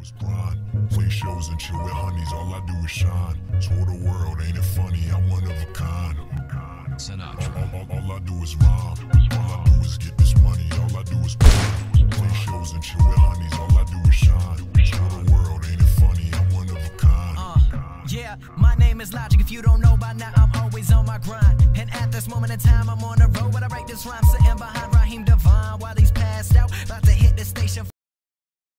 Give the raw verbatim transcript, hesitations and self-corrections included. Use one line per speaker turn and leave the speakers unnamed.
Grind, play shows and chill with honeys, all I do is shine. Tour the world, ain't it funny, I'm one of a kind. Sinatra. All, all, all I do is rhyme, all I do is get this money, all I do is grind. Play shows and chill with honeys, all I do is shine. Tour the world, ain't it funny, I'm one of a kind.
Uh, yeah, my name is Logic, if you don't know by now, I'm always on my grind. And at this moment in time, I'm on the road, but I write this rhyme sitting behind Raheem Devine while he's passed out, about to hit the station.